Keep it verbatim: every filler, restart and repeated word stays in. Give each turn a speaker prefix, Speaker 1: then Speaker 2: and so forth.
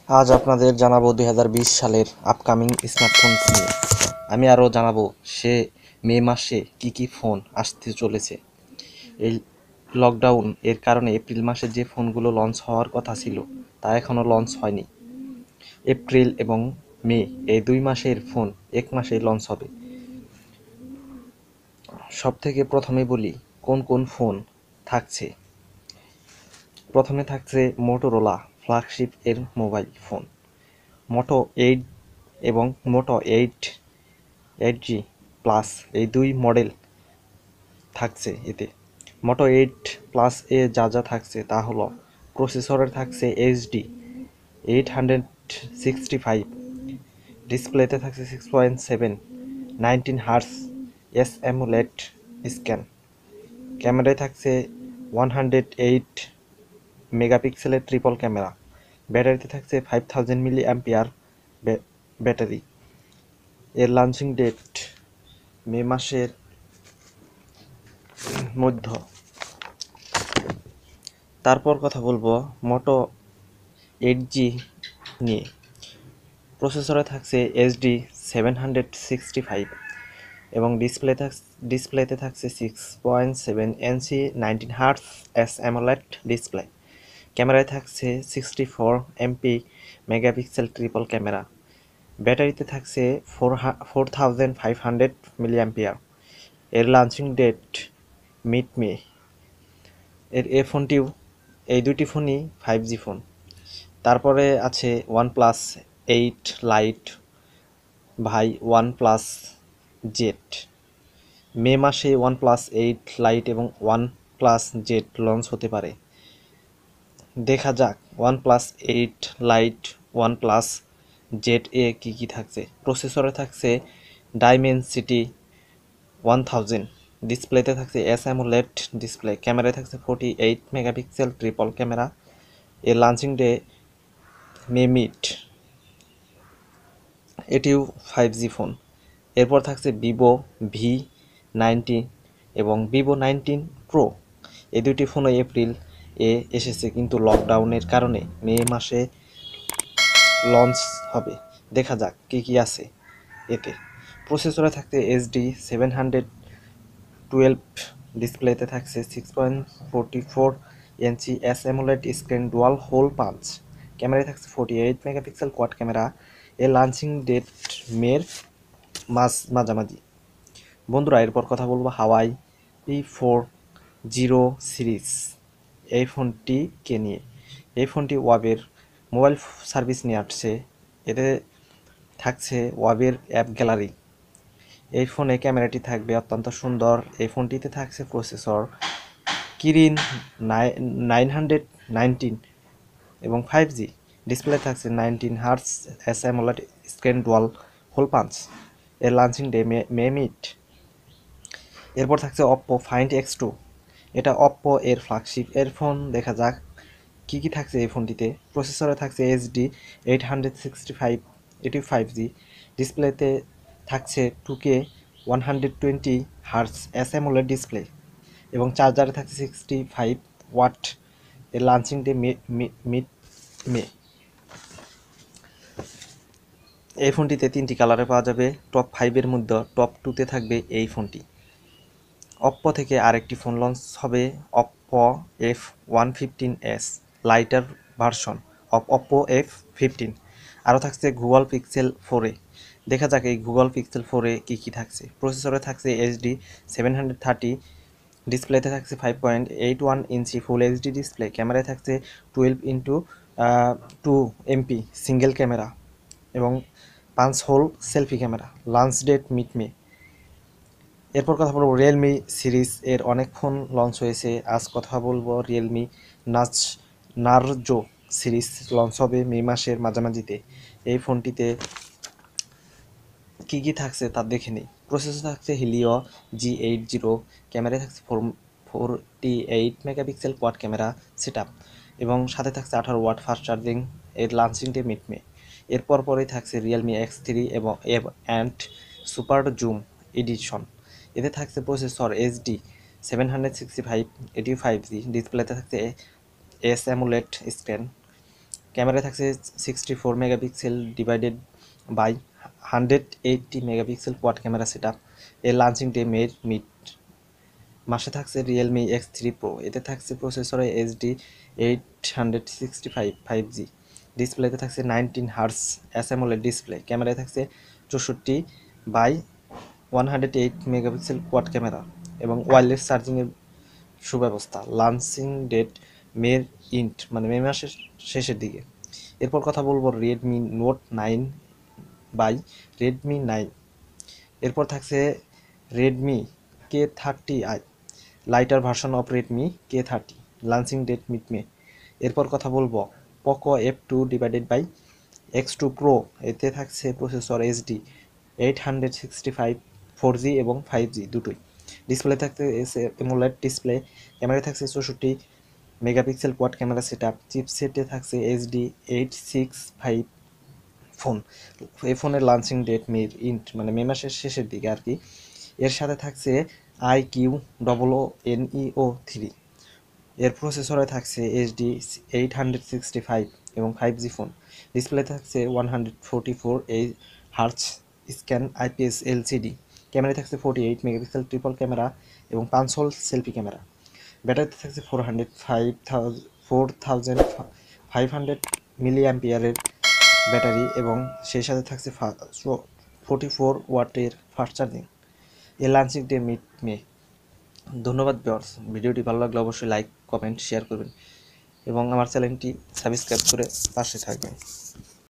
Speaker 1: আজ আপনাদের জানাবো দুই হাজার বিশ সালের আপকামিং স্মার্টফোন নিয়ে। আমি আরও জানাবো সে মে মাসে কি কি ফোন আসতে চলেছে। এই লকডাউন এর কারণে এপ্রিল মাসে যে ফোনগুলো লঞ্চ হওয়ার কথা ছিল তা এখনও লঞ্চ হয়নি। এপ্রিল এবং মে এই দুই মাসের ফোন এক মাসে লঞ্চ হবে। সব থেকে প্রথমে বলি কোন কোন ফোন থাকছে। প্রথমে থাকছে মোটোরোলা ফ্ল্যাগশিপ এর মোবাইল ফোন মোটো এইট এবং Moto eight eight G plus এই দুই মডেল থাকছে। এতে মোটো এইট প্লাস এ যা যা থাকছে তা হলো প্রসেসরে থাকছে HD eight hundred sixty five, ডিসপ্লেতে থাকছে six point seven nineteen hertz S AMOLED scan, ক্যামেরায় থাকছে ওয়ান হান্ড্রেড এইট মেগাপিক্সেলের ট্রিপল ক্যামেরা, ব্যাটারিতে থাকছে five thousand milli ampere battery. এর লঞ্চিং ডেট মে মাসের মধ্য। তারপর কথা বলবো মোটো এইট জি নিয়ে। প্রসেসরে থাকছে HD seven hundred sixty five এবং ডিসপ্লে থাক ডিসপ্লেতে থাকছে সিক্স পয়েন্ট সেভেন ইঞ্চি nineteen hertz S AMOLED display, ক্যামেরায় থাকছে sixty four MP megapixel triple camera, ব্যাটারিতে থাকছে four four thousand five hundred milliampere. এর লঞ্চিং ডেট মিড মে। এর এ ফোনটিও এই দুটি ফোনই ফাইভ জি ফোন। তারপরে আছে ওয়ানপ্লাস এইট লাইট ভাই ওয়ানপ্লাস জেড। মে মাসে ওয়ানপ্লাস এইট লাইট এবং ওয়ানপ্লাস জেড লঞ্চ হতে পারে। দেখা যাক OnePlus eight lite OnePlus Z এ কী কী থাকছে। প্রসেসরে থাকছে ডাইমেনসিটি ওয়ান থাউজেন্ড, ডিসপ্লেতে থাকছে এস অ্যামোলেড ডিসপ্লে, ক্যামেরায় থাকছে forty eight megapixel triple camera. এর লঞ্চিং ডে মে মিড। এটিও ফাইভ জি ফোন। এরপর থাকছে ভিভো ভি নাইনটিন এবং ভিভো নাইনটিন প্রো। এই দুটি ফোনও এপ্রিল এ এসেছে, কিন্তু লকডাউনের কারণে মে মাসে লঞ্চ হবে। দেখা যাক কী কী আছে এতে। প্রসেসরে থাকছে এইচডি সেভেন হান্ড্রেড টুয়েলভ, ডিসপ্লেতে থাকছে six point forty four inch S AMOLED screen dual hole punch, ক্যামেরায় থাকছে forty eight megapixel quad camera. এর লঞ্চিং ডেট মের মাঝ মাঝামাঝি। বন্ধুরা, এরপর কথা বলবো Huawei P four zero series এই ফোনটিকে নিয়ে। এই ফোনটি ওয়াবের মোবাইল সার্ভিস নিয়ে আসছে। এতে থাকছে ওয়াবের অ্যাপ গ্যালারি। এই ফোনে ক্যামেরাটি থাকবে অত্যন্ত সুন্দর। এই ফোনটিতে থাকছে processor Kirin nine hundred nineteen এবং ফাইভ জি, ডিসপ্লে থাকছে nineteen hertz S AMOLED screen dual hole punch. এর launching day May May mid. এরপর থাকছে অপ্পো ফাইন্ড এক্স টু। এটা অপ্পো এর ফ্ল্যাগশিপ এর ফোন। দেখা যাক কী কী থাকছে এই ফোনটিতে। প্রসেসরে থাকছে HD eight hundred sixty five, এটি ফাইভ জি, ডিসপ্লেতে থাকছে two K one hundred twenty hertz S AMOLED display এবং চার্জারে থাকছে সিক্সটি ফাইভ ওয়াট। এর launching day May mid May. এই ফোনটিতে তিনটি কালারে পাওয়া যাবে। টপ ফাইভের মধ্যে টপ টুতে থাকবে এই ফোনটি। অপ্পো থেকে আরেকটি ফোন লঞ্চ হবে, Oppo F one fifteen S lighter version of Oppo F fifteen. আরও থাকছে গুগল পিক্সেল ফোরে। দেখা যাক এই গুগল পিক্সেল ফোরে কী কী থাকছে। প্রসেসরে থাকছে এইচডি সেভেন হান্ড্রেড থার্টি, ডিসপ্লেতে থাকছে ফাইভ পয়েন্ট এইট ওয়ান ইঞ্চি ফুল এইচডি ডিসপ্লে, ক্যামেরায় থাকছে twelve into two MP single camera এবং পাঁচ hole selfie camera. Launch date mid May. এরপর কথা বলবো রিয়েলমি সিরিজ এর অনেক ফোন লঞ্চ হয়েছে। আজ কথা বলবো রিয়েলমি নাচ নারজো সিরিজ লঞ্চ হবে মে মাসের মাঝামাঝিতে। এই ফোনটিতে কী কী থাকছে তা দেখে নিই। প্রসেসর থাকছে হিলিও জি এইট জিরো, ক্যামেরায় থাকছে four forty eight megapixel quad camera set up এবং সাথে থাকছে আঠারো ওয়াট ফাস্ট চার্জিং। এর লঞ্চিং ডে মিড মে। এরপর পরেই থাকছে রিয়েলমি এক্স থ্রি এবং অ্যান্ড সুপার জুম এডিশন। এতে থাকছে processor HD seven hundred sixty five, এটি ফাইভ জি, ডিসপ্লেতে থাকছে এস অ্যামোলেড স্ক্রিন, ক্যামেরায় থাকছে sixty four megapixel divided by hundred eighty megapixel quad camera set up. এর লাঞ্চিং ডে মের মিড মাসে থাকছে রিয়েলমি এক্স থ্রি প্রো। এতে থাকছে প্রসেসরে HD eight hundred sixty five five G. ডিসপ্লেতে থাকছে নাইনটিন হার্স অ্যাসেমোলেড ডিসপ্লে। ক্যামেরায় থাকছে চৌষট্টি by one hundred eight megapixel quad camera এবং ওয়্যারলেস চার্জিংয়ের সুব্যবস্থা। লাঞ্চিং ডেট মের ইন্ট মানে মে মাসের শেষের দিকে। এরপর কথা বলবো Redmi Note nine by Redmi nine. এরপর থাকছে Redmi K thirty I, lighter version of Redmi K thirty, launching date mid May. এরপর কথা বলবো Poco F two divided by X two pro. এতে থাকছে processor HD eight hundred sixty five four G এবং five জি দুটোই। Display থাকছে AMOLED display. ক্যামেরায় থাকছে চৌষট্টি megapixel quad camera set up. চিপসেটে থাকছে HD eight six five phone. এই ফোনের লঞ্চিং ডেট মে ইন্ট মানে মে মাসের শেষের দিকে আর কি। এর সাথে থাকছে I Q double O N E O three. এর প্রসেসরে থাকছে HD eight hundred sixty five এবং ফাইভ জি ফোন। ডিসপ্লে থাকছে ওয়ান হান্ড্রেড ফোরটি ফোর এই hertz scan IPS LCD. Camera থাকছে forty eight megapixel triple camera এবং পাঁচ hole selfie camera. ব্যাটারিতে থাকছে four hundred five thousand four thousand five hundred milli অ্যাম্পিয়ারের battery এবং সেই সাথে থাকছে ফোর্টি ফোর ওয়াটের ফাস্ট চার্জিং। এর লঞ্চিং ডে মিড মে। ধন্যবাদ ভিউয়ার্স, ভিডিওটি ভালো লাগলে অবশ্যই লাইক কমেন্ট শেয়ার করবেন এবং আমার চ্যানেলটি সাবস্ক্রাইব করে পাশে থাকবেন।